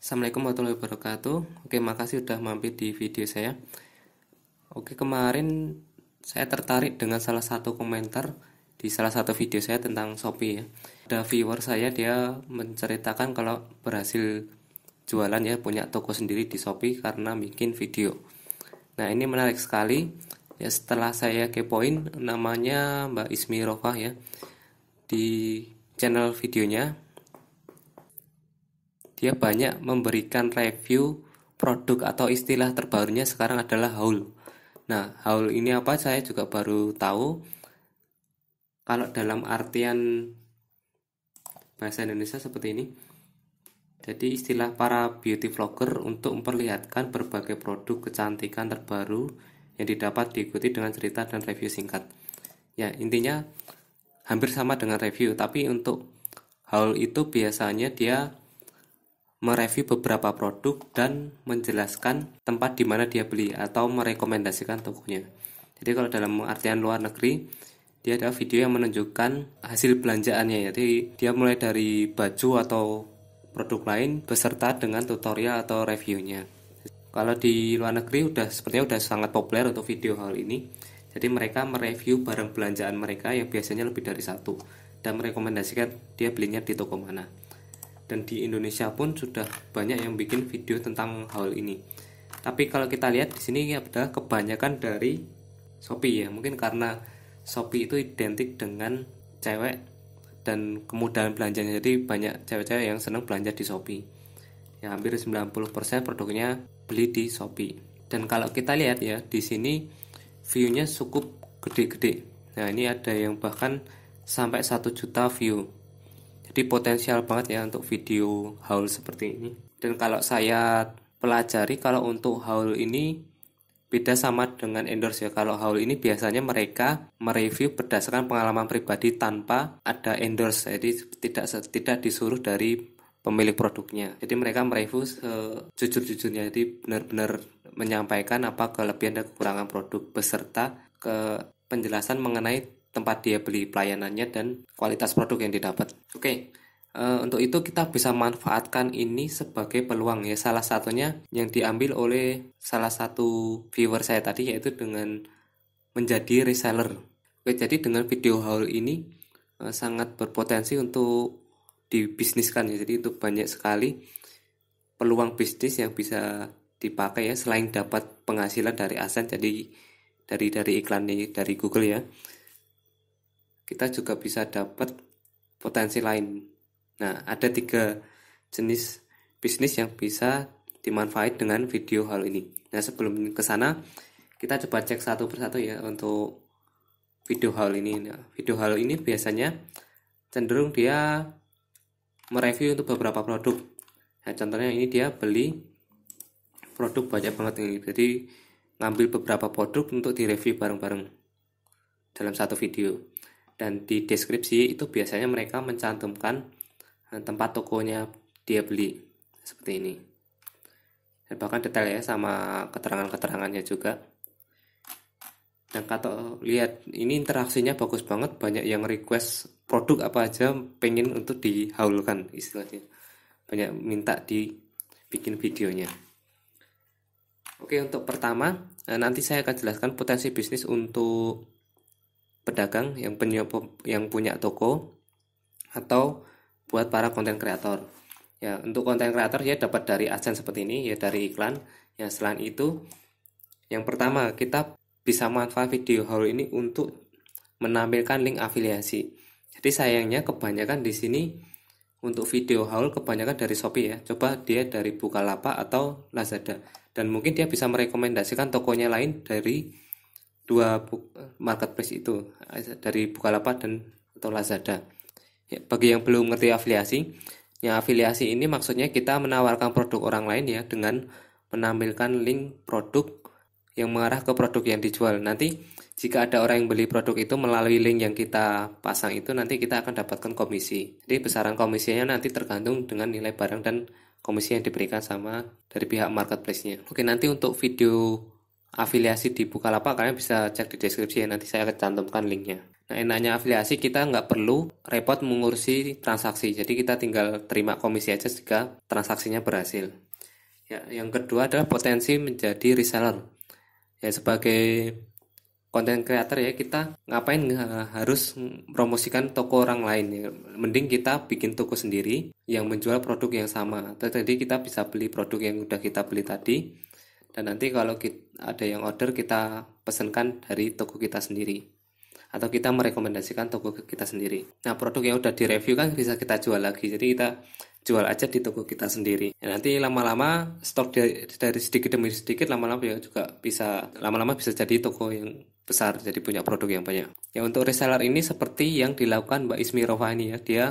Assalamualaikum warahmatullahi wabarakatuh. Oke, makasih udah mampir di video saya. Oke, kemarin saya tertarik dengan salah satu komentar di salah satu video saya tentang Shopee ya. Ada viewer saya, dia menceritakan kalau berhasil jualan ya, punya toko sendiri di Shopee karena bikin video. Nah, ini menarik sekali. Ya, setelah saya kepoin, namanya Mbak Ismi Rofah ya. Di channel videonya dia banyak memberikan review produk atau istilah terbarunya sekarang adalah haul. Nah, haul ini apa? Saya juga baru tahu. Kalau dalam artian bahasa Indonesia seperti ini. Jadi istilah para beauty vlogger untuk memperlihatkan berbagai produk kecantikan terbaru yang didapat diikuti dengan cerita dan review singkat. Ya, intinya hampir sama dengan review, tapi untuk haul itu biasanya dia mereview beberapa produk dan menjelaskan tempat di mana dia beli atau merekomendasikan tokonya. Jadi kalau dalam artian luar negeri, dia ada video yang menunjukkan hasil belanjaannya. Jadi dia mulai dari baju atau produk lain beserta dengan tutorial atau reviewnya. Kalau di luar negeri sepertinya udah sangat populer untuk video hal ini. Jadi mereka mereview barang belanjaan mereka yang biasanya lebih dari satu dan merekomendasikan dia belinya di toko mana. Dan di Indonesia pun sudah banyak yang bikin video tentang hal ini. Tapi kalau kita lihat di sini adalah kebanyakan dari Shopee ya. Mungkin karena Shopee itu identik dengan cewek dan kemudahan belanjanya. Jadi banyak cewek-cewek yang senang belanja di Shopee. Ya, hampir 90% produknya beli di Shopee. Dan kalau kita lihat ya, di sini view-nya cukup gede-gede. Nah, ini ada yang bahkan sampai 1 juta view. Jadi potensial banget ya untuk video haul seperti ini. Dan kalau saya pelajari, kalau untuk haul ini beda sama dengan endorse ya. Kalau haul ini biasanya mereka mereview berdasarkan pengalaman pribadi tanpa ada endorse. Jadi tidak disuruh dari pemilik produknya. Jadi mereka mereview sejujur-jujurnya. Jadi benar-benar menyampaikan apa kelebihan dan kekurangan produk beserta ke penjelasan mengenai tempat dia beli, pelayanannya, dan kualitas produk yang didapat. Oke, untuk itu kita bisa manfaatkan ini sebagai peluang ya. Salah satunya yang diambil oleh salah satu viewer saya tadi, yaitu dengan menjadi reseller. Oke, jadi dengan video haul ini sangat berpotensi untuk dibisniskan ya. Jadi itu banyak sekali peluang bisnis yang bisa dipakai ya, selain dapat penghasilan dari AdSense, jadi dari iklan dari Google ya. Kita juga bisa dapat potensi lain. Nah, ada 3 jenis bisnis yang bisa dimanfaat dengan video hal ini. Nah, sebelum ke sana, kita coba cek satu persatu ya untuk video hal ini. Nah, video hal ini biasanya cenderung dia mereview untuk beberapa produk. Nah, contohnya ini dia beli produk banyak banget ini. Jadi ngambil beberapa produk untuk direview bareng-bareng dalam satu video. Dan di deskripsi itu biasanya mereka mencantumkan tempat tokonya dia beli seperti ini. Dan bahkan detail ya, sama keterangan-keterangannya juga. Dan kalau lihat ini interaksinya bagus banget, banyak yang request produk apa aja pengen untuk dihaulkan istilahnya. Banyak minta dibikin videonya. Oke, untuk pertama nanti saya akan jelaskan potensi bisnis untuk pedagang yang punya toko atau buat para konten kreator. Ya, untuk konten kreator ya dapat dari AdSense seperti ini ya, dari iklan. Ya, selain itu yang pertama kita bisa manfaat video haul ini untuk menampilkan link afiliasi. Jadi sayangnya kebanyakan di sini untuk video haul kebanyakan dari Shopee ya. Coba dia dari Bukalapak atau Lazada. Dan mungkin dia bisa merekomendasikan tokonya lain dari 2 marketplace itu, dari Bukalapak dan atau Lazada. Ya, bagi yang belum ngerti afiliasi, ya afiliasi ini maksudnya kita menawarkan produk orang lain ya dengan menampilkan link produk yang mengarah ke produk yang dijual. Nanti jika ada orang yang beli produk itu melalui link yang kita pasang itu, nanti kita akan dapatkan komisi. Jadi besaran komisinya nanti tergantung dengan nilai barang dan komisi yang diberikan sama dari pihak marketplace-nya. Oke, nanti untuk video afiliasi di Bukalapak kalian bisa cek di deskripsi ya, nanti saya akan cantumkan linknya. Nah, enaknya afiliasi kita nggak perlu repot mengurusi transaksi. Jadi kita tinggal terima komisi aja jika transaksinya berhasil. Ya, yang kedua adalah potensi menjadi reseller. Ya, sebagai konten creator ya, kita ngapain harus promosikan toko orang lain ya. Mending kita bikin toko sendiri yang menjual produk yang sama. Jadi kita bisa beli produk yang udah kita beli tadi, dan nanti kalau ada yang order, kita pesankan dari toko kita sendiri, atau kita merekomendasikan toko kita sendiri. Nah, produk yang udah direview kan bisa kita jual lagi, jadi kita jual aja di toko kita sendiri. Ya, nanti lama-lama stok dari sedikit demi sedikit, lama-lama ya juga bisa jadi toko yang besar, jadi punya produk yang banyak. Ya, untuk reseller ini seperti yang dilakukan Mbak Ismi Rofani ya, dia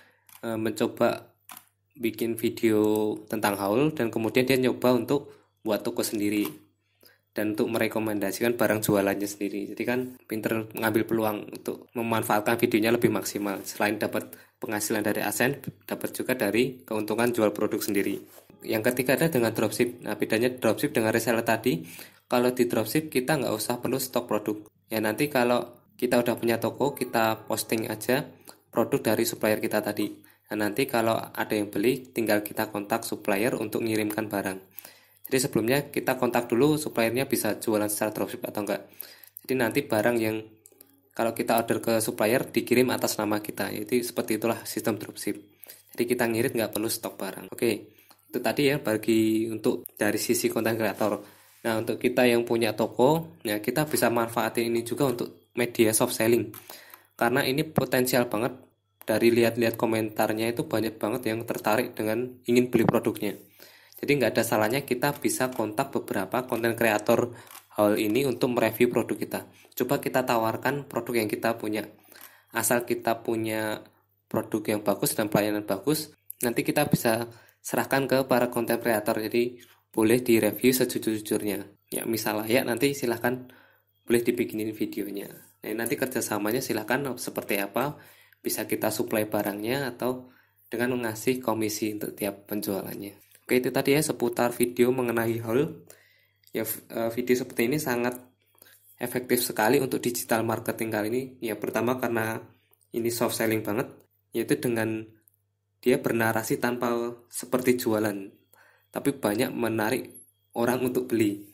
mencoba bikin video tentang haul, dan kemudian dia nyoba untuk buat toko sendiri dan untuk merekomendasikan barang jualannya sendiri. Jadi kan pinter mengambil peluang untuk memanfaatkan videonya lebih maksimal. Selain dapat penghasilan dari AdSense, dapat juga dari keuntungan jual produk sendiri. Yang ketiga adalah dengan dropship. Nah, bedanya dropship dengan reseller tadi, kalau di dropship kita nggak usah perlu stok produk. Ya, nanti kalau kita udah punya toko, kita posting aja produk dari supplier kita tadi. Nah, nanti kalau ada yang beli, tinggal kita kontak supplier untuk mengirimkan barang. Jadi sebelumnya kita kontak dulu suppliernya bisa jualan secara dropship atau enggak. Jadi nanti barang yang kalau kita order ke supplier dikirim atas nama kita. Jadi seperti itulah sistem dropship. Jadi kita ngirit nggak perlu stok barang. Oke, itu tadi ya bagi untuk dari sisi konten kreator. Nah, untuk kita yang punya toko, ya kita bisa manfaatin ini juga untuk media soft selling. Karena ini potensial banget, dari lihat-lihat komentarnya itu banyak banget yang tertarik dengan ingin beli produknya. Jadi nggak ada salahnya kita bisa kontak beberapa konten kreator haul ini untuk mereview produk kita. Coba kita tawarkan produk yang kita punya. Asal kita punya produk yang bagus dan pelayanan bagus, nanti kita bisa serahkan ke para konten kreator. Jadi boleh direview sejujur-jujurnya. Ya, misal layak, nanti silahkan boleh dibikinin videonya. Nah, nanti kerjasamanya silahkan seperti apa. Bisa kita supply barangnya atau dengan mengasih komisi untuk tiap penjualannya. Oke, itu tadi ya seputar video mengenai haul. Ya, video seperti ini sangat efektif sekali untuk digital marketing kali ini. Ya, pertama karena ini soft selling banget, yaitu dengan dia bernarasi tanpa seperti jualan, tapi banyak menarik orang untuk beli.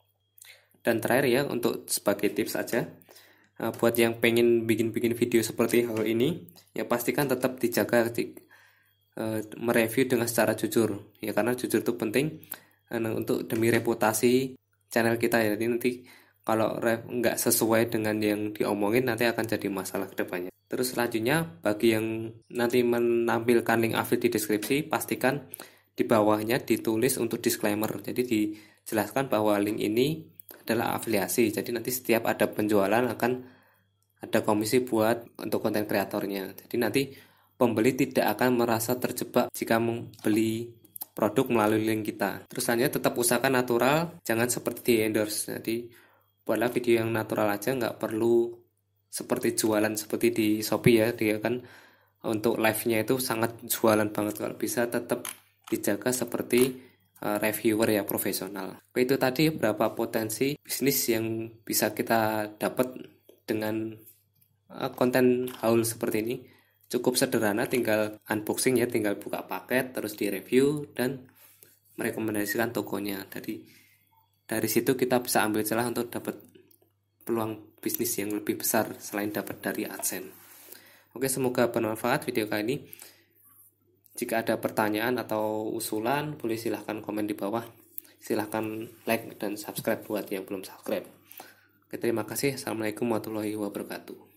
Dan terakhir ya, untuk sebagai tips aja, buat yang pengen bikin video seperti haul ini, ya pastikan tetap dijaga mereview dengan secara jujur ya, karena jujur itu penting untuk demi reputasi channel kita ya. Jadi nanti kalau nggak sesuai dengan yang diomongin, nanti akan jadi masalah ke depannya. Terus selanjutnya, bagi yang nanti menampilkan link affiliate di deskripsi, pastikan di bawahnya ditulis untuk disclaimer. Jadi dijelaskan bahwa link ini adalah afiliasi, jadi nanti setiap ada penjualan akan ada komisi buat untuk konten kreatornya. Jadi nanti pembeli tidak akan merasa terjebak jika membeli produk melalui link kita. Terus selanjutnya, tetap usahakan natural, jangan seperti di endorse. Jadi buatlah video yang natural aja, nggak perlu seperti jualan seperti di Shopee ya. Dia kan untuk live-nya itu sangat jualan banget. Kalau bisa tetap dijaga seperti reviewer ya, profesional. Oke, itu tadi beberapa potensi bisnis yang bisa kita dapat dengan konten haul seperti ini. Cukup sederhana, tinggal unboxing ya, tinggal buka paket, terus direview dan merekomendasikan tokonya. Dari situ kita bisa ambil celah untuk dapat peluang bisnis yang lebih besar selain dapat dari AdSense. Oke, semoga bermanfaat video kali ini. Jika ada pertanyaan atau usulan, boleh silahkan komen di bawah. Silahkan like dan subscribe buat yang belum subscribe. Oke, terima kasih. Assalamualaikum warahmatullahi wabarakatuh.